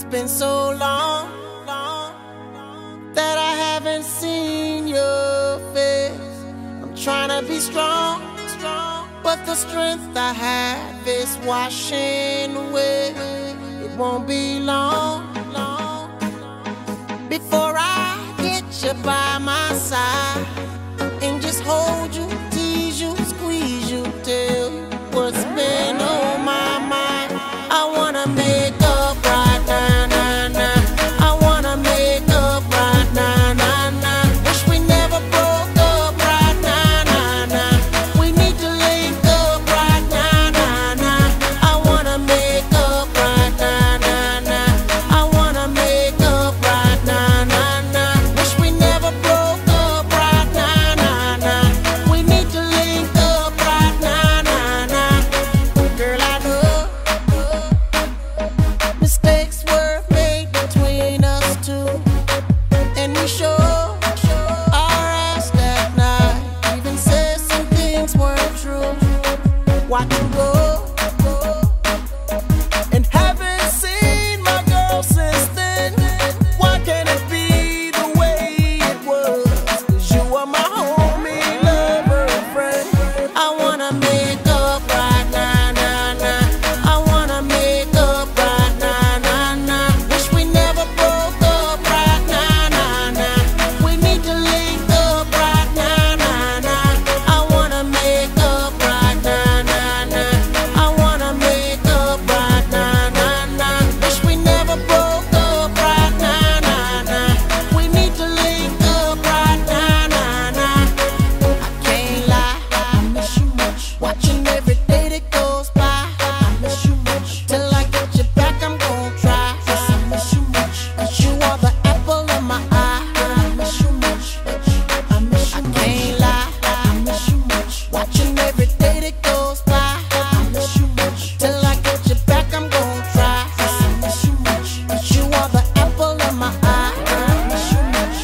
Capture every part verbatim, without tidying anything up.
been so long, long that I haven't seen your face. I'm trying to be strong, strong, but the strength I have is washing away. It won't be long, long before I get you by my side and just hold you, tease you, squeeze you, tell you what's been on my mind. I wanna make up right now, nah, nah. I wanna make up right now, nah, nah. Wish we never broke up right now, nah, nah. We need to link up right now, nah, nah. I wanna make up right now, nah, nah. I wanna make up right now, nah, nah. Wish we never broke up right now, nah, nah. We need to link up right now, nah, nah. Girl, I know mistakes were made between us two, and we sure our ass that night. Even said some things weren't true. Watch you go, and haven't seen my girl since then. Why can't it be the way it was? 'Cause you are my homie, lover, and friend. I wanna make up right now, nah, nah. I wanna make up right now, nah, nah. Wish we never broke up right now, nah, nah. We need to link up right now, nah, nah. I wanna make up right now, nah, nah. I wanna make up right now, nah, nah. Wish we never broke up right now, nah, nah. We need to link up right now, nah, nah. I can't lie, I miss you much. Watching every day that goes by, I miss you much. Till I get you back, I'm gon' try. Yes, I miss you much. 'Cause you are the apple of my eye. I miss you much. I miss you much. I can't lie, I miss you much. Watching every day that goes by, I miss you much. Till I get you back, I'm gon' try. Yes, I miss you much. 'Cause you are the apple of my eye. I miss you much.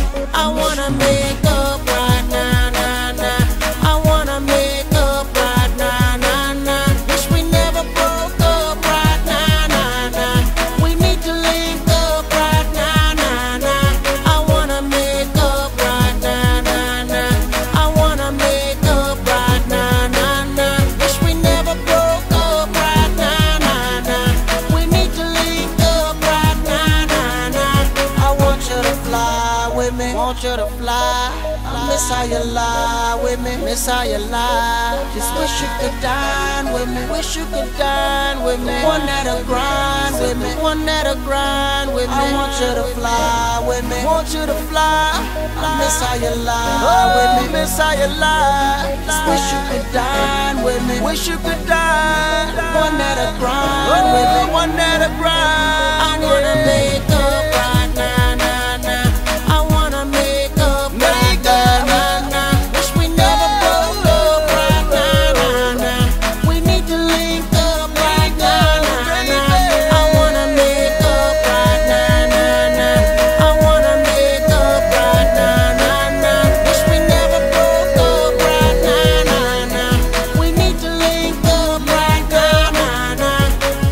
I wanna make up right now, nah, nah. I wanna make up right now, nah, nah. Wish we never broke up right now, nah, nah. We need to link up right now, nah, nah. I wanna make up right now, nah, nah. I wanna make up right now, nah, nah. Wish we never broke up right now, nah, nah. We need to link up right now, nah, nah. I want you to fly with me, want you to fly. I miss how you lie with me, miss how you lie. Just wish you could dine with me, wish you could dine with me. One that'll grind with me, one that'll grind with me. I want you to fly with me, want you to fly. I miss how you lie with me, miss how you lie. Just wish you could dine with me, wish you could dine. One that'll grind with me, one that'll grind. I wanna make up right now, nah, nah. I wanna make up right now, nah, nah. Wish we never broke up right now, nah, nah. We need to link up right now, nah, nah. I wanna make up right now, nah, nah. I wanna make up right now, nah, nah. Wish we never broke up right now, nah, nah. We need to link up right now, nah, nah.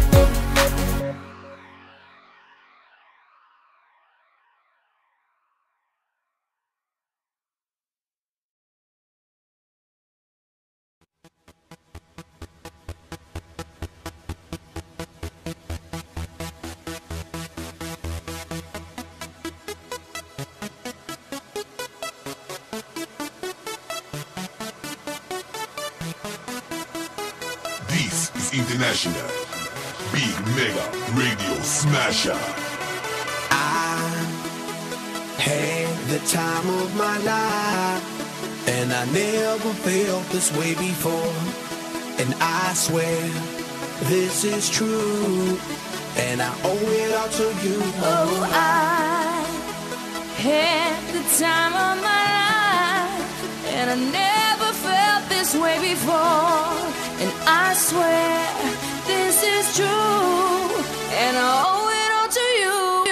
This is International Big Mega Radio Smasher. I had the time of my life, and I never felt this way before. And I swear this is true, and I owe it all to you. Oh, I had the time of my life, and I never felt this way before. And I swear this is true, and I owe it all to you.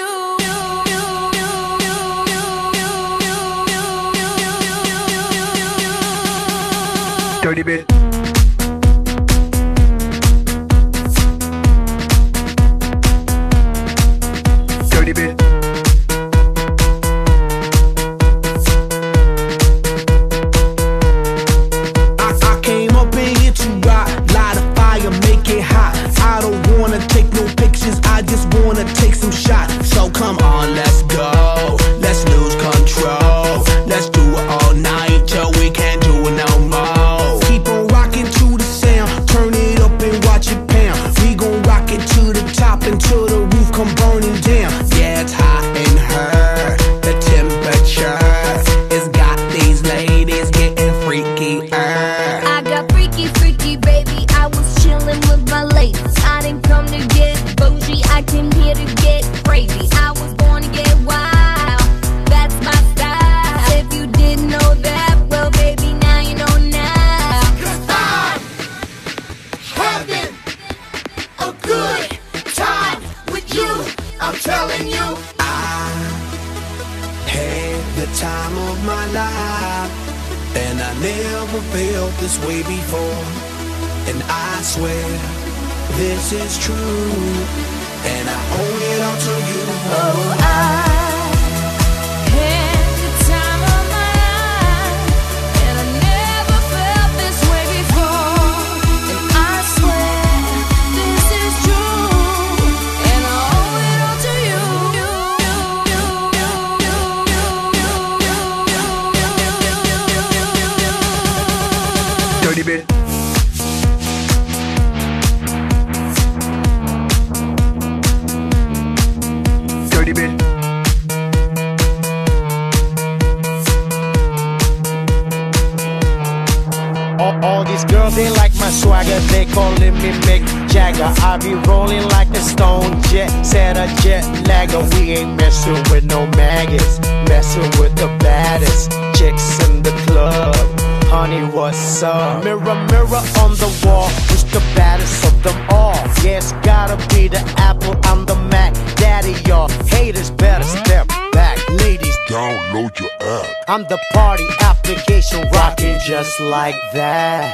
Dirty bit. let's go. Let's lose control. Let's do it all night till we can't do it no more. Keep on rocking to the sound, turn it up and watch it pound. We gon' rock it to the top until the roof come burning down. Yeah, it's hot in her. The temperature has got these ladies getting freaky. I got freaky, freaky, baby. I was chillin' with my ladies. I didn't come to get bougie, I came here to get crazy. I was born to get wild, that's my style. If you didn't know that, well, baby, now you know now. 'Cause I'm having a good time with you, I'm telling you. I had the time of my life, and I never felt this way before. And I swear this is true, and I owe it all to you. Oh, I had the time of my life, and I never felt this way before. And I swear this is true, and I owe it all to you. Dirty bit. Dirty bit. All, all these girls, they like my swagger, they calling me Mick Jagger. I be rolling like a stone jet, set a jet lagger. We ain't messing with no maggots, messing with the baddest chicks in the club. Honey, what's up? Mirror, mirror on the wall, who's the baddest of them all? Yeah, it's gotta be the Apple, I'm the Mac. Daddy, y'all haters better step back. Ladies, Download your app. I'm the party application, rocking just like that.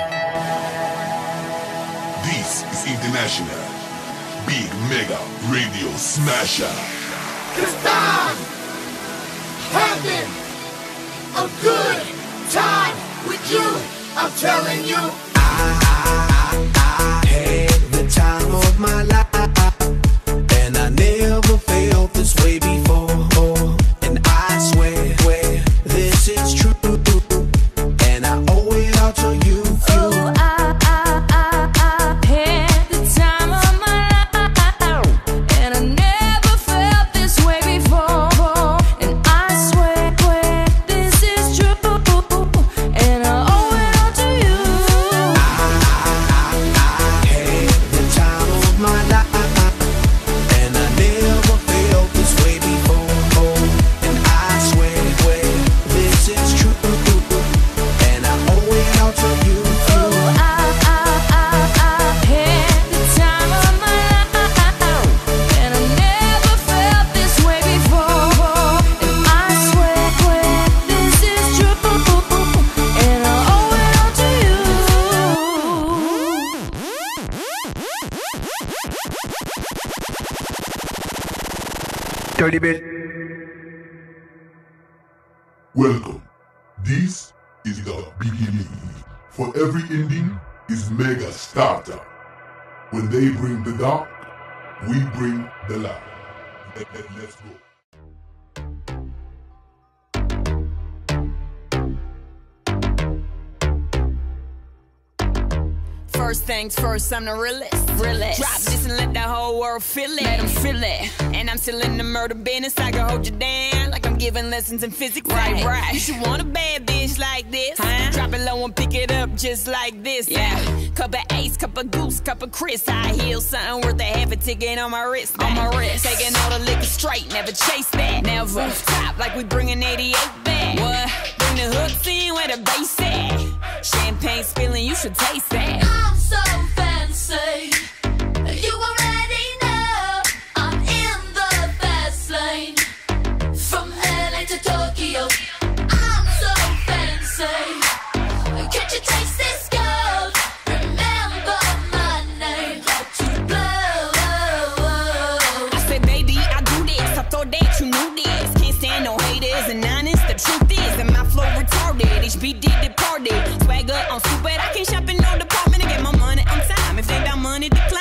This is International Big Mega Radio Smasher. 'Cause I'm having a good time with you, I'm telling you. I had the time of my life, and I never felt this way before. And I swear, swear this is true, and I owe it all to you. Oh, I, I, I, I had the time of my life, and I never felt this way before. And I swear, swear this is true, and I owe it all to you. I had the time of my life, and I never felt this way before. And I swear, swear this is true, and I owe it all to you. Oh, I, I, I, I had the time of my life, and I never felt this way before. And I swear, swear this is true, and I owe it all to you. Dirty bit. Welcome. This is the beginning. For every ending is mega starter. When they bring the dark, we bring the light. Let, let, let's go. First things first, I'm the realest. realest. Drop this and let the whole world feel it. Let them feel it. And I'm still in the murder business. I can hold you down like I'm giving lessons in physics. Right, right. You should want a bad bitch like this. Huh? Drop it low and pick it up just like this. Yeah. Cup of ace, cup of goose, cup of Chris. I heal something worth a half a ticket on my wrist. On my wrist. Taking all the liquor straight, never chase that. Never. Rooftop like we bringing eighty-eight back. What? Bring the hooks in where the bass at. Champagne spilling, you should taste that. I'm so fancy, you already know I'm in the fast lane. From L A to Tokyo, I'm so fancy. Can't you taste this gold? Remember my name, let you blow. I said, baby, I do this. I thought that you knew this. Can't stand no haters and honest. The truth is that my flow retarded. H B D departed. Swagger on stupid. I can't shop in no department to get my money on time. If they got money,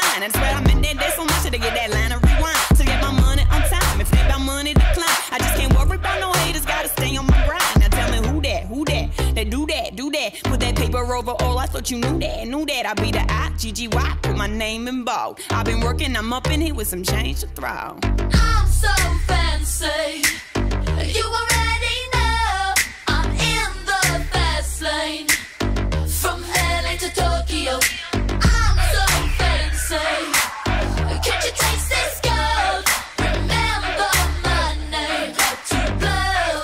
that. Put that paper over all, I thought you knew that. Knew that I'd be the I G G Y, put my name in bold. I've been working, I'm up in here with some change to throw. I'm so fancy, you already know. I'm in the fast lane, from L A to Tokyo. I'm so fancy, can't you taste this gold? Remember my name, to blow.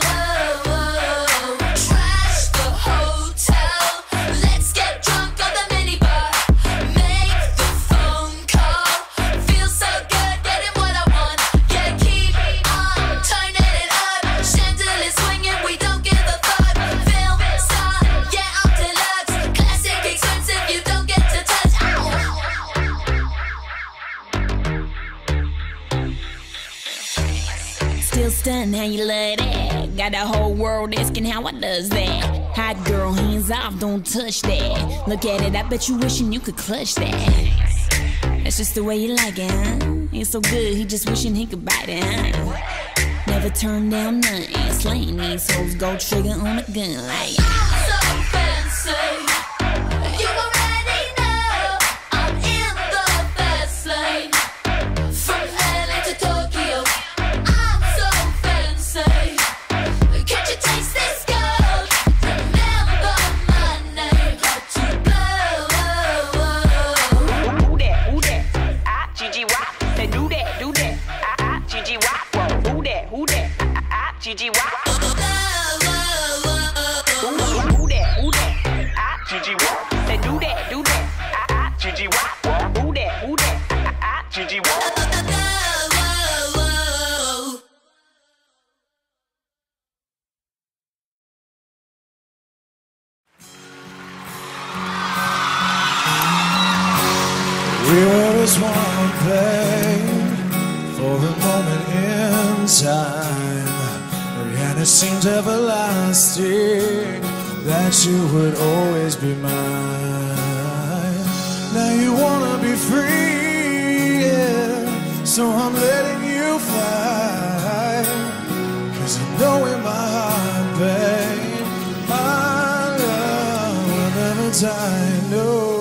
Trash the hotel, let's get drunk on the minibar. Make the phone call, feel so good getting what I want. Yeah, keep on turning it up, chandelier swinging, we don't give a fuck. Film star, yeah, I'm deluxe, classic expensive, you don't get to touch. Ow. Still stunned how you love that. Got the whole world asking how I does that. Hot girl, hands off, don't touch that. Look at it, I bet you wishing you could clutch that. That's just the way you like it, huh? It's so good, he just wishing he could bite it, huh? Never turn down nothing. Slaying these hoes, go trigger on a gun like. I'm so fancy, you already know. I'm in the fast lane, from L A to Tokyo. I'm so fancy, can't you taste this gold? Remember my name, to blow. Who that, who that? I G G Y. Say do that, do that. I G G Y. Whoa, who that, who that? I G G Y. Who that, who that? I G G Y. Say do that, do that. I G G Y. Who that, who that? I G G Y. We were as one thing for a moment in time, and it seemed everlasting that you would always be mine. Now you wanna be free, yeah, so I'm letting you fly, 'cause I know in my heart, babe, my love will never die, no.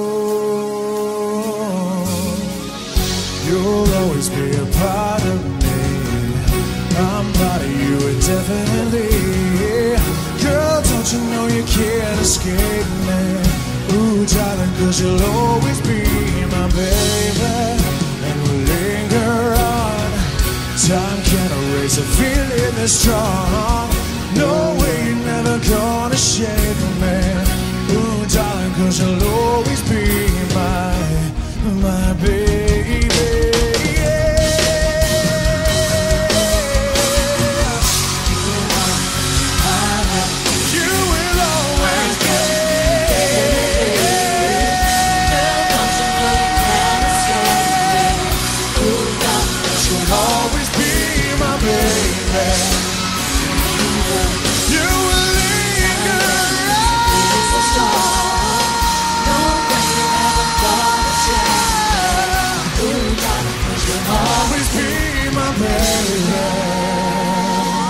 You'll always be a part of me. I'm part of you indefinitely. Girl, don't you know you can't escape me? Ooh, darling, 'cause you'll always be my baby. And we'll linger on. Time can't erase a feeling this strong. No way you're never gonna shake me. Ooh, darling, 'cause you'll always be my, my baby.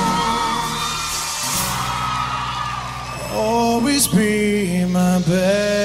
Always be my best.